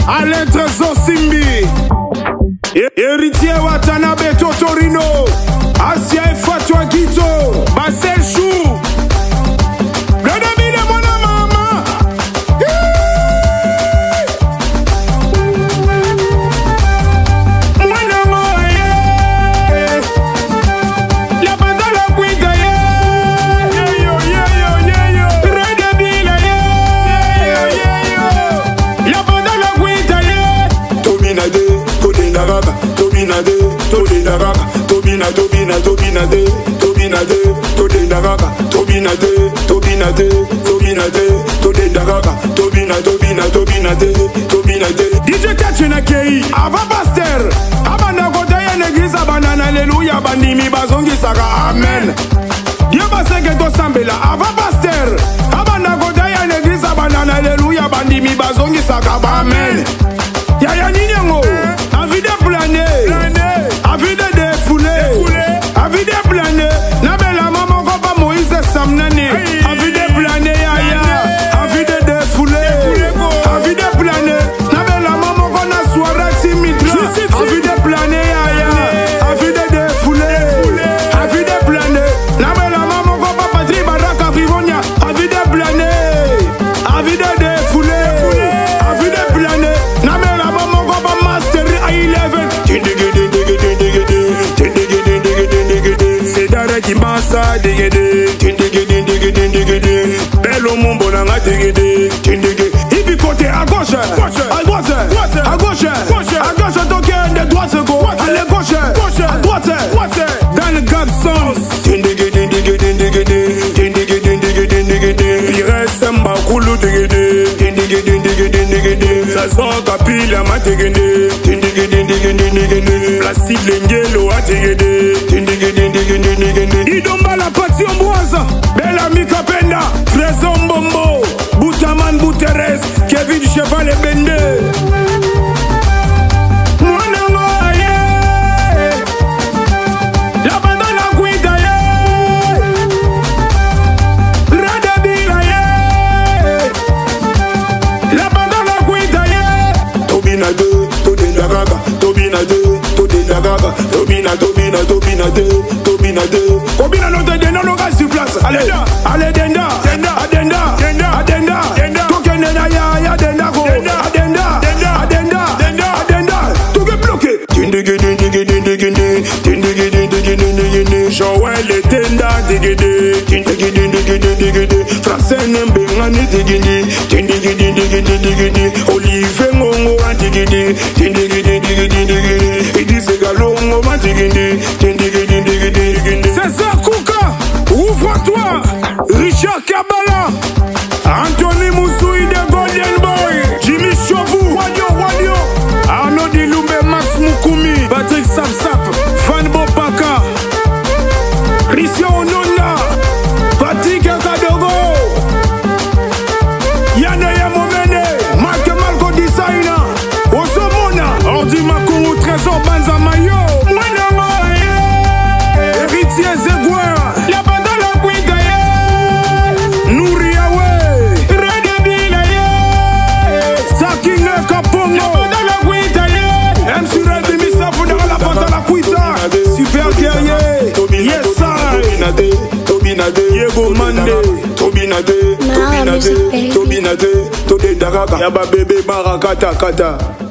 Alain Trésor Simbi, Héritier Watanabe Totorino, Asia et Fatwa Guito, Marcel Chou, Reddy de mon maman. La banda la cuita, DJ Kachina Kei, Ava Pasteur, Abana Godaya Negisa Banana, Alléluia, Bandimi Bazongi Saga, Amen. Dieu Baseke Tosambela, Ava Pasteur, Abana Godaya Negisa Banana, Alléluia, Bandimi Bazongi Saga, Amen. Yaya Ninyango, envie de planer, envie de défouler, envie de planer, Nabela Maman Papa Moïse Samnani, envie de planer, Yaya, envie de défouler, envie de planer, Nabela Maman Kona soirée Simitra, envie de planer, Yaya, envie de défouler, envie de planer, Nabela Maman Papa Patri Baraka Vivonia, envie de planer, envie de défouler, envie de planer, Nabela Maman Papa Master I11, c'est d'arrêt qui massa dégédé, Bello Mombo n'a dégédé, il côté à gauche, à droite, à gauche, à gauche, donc il y a des droits secondes, à la gauche, à droite, dans le gap sens, il reste un bacoulou dégédé, ça sort capille à ma dégédé, Placide l'engelo à dégédé, Idomba la partie amboise, Bella Mika Penda, Trésor Bombo, Boutaman Bouteres, Kevin Cheval et Bende. La banda la guida, Reddy, la banda la guida, Tobinade, Todinagaga, Tobinade, Todinagaga, Tobinade. Combien de notes de non sur place? Allez, allez, Denda, token ya Denda go, Denda, tout est bloqué. Joël et Denda, Français n'embengani Olivier Mongo, Idisse Galongo, César Kouka, ouvre-toi, Richard Kabala, Anthony Moussoui de Golden Boy, Jimmy Chovou, Wadio, Arnaud Diloumbe, Max Moukoumi, Patrick Sapsap, Van Bopaka, Christian Onona, Patrick Akadogo, Yanaya Momene, Marc Malco Designer, Osomona, Ordi Makourou, Trésor Banzamayo, Héritier Zegouin, la banda la Kouika, Nouriawe, Reddy, Saking Kapongo, la banda la Kouika, M. Reddy Missafou dans la banda la Kouika, super guerrier, yes sir, Diego Mande, Tobinade, Tobinade, Tobinade, Tobinade, Yaba bébé Barakata Kata.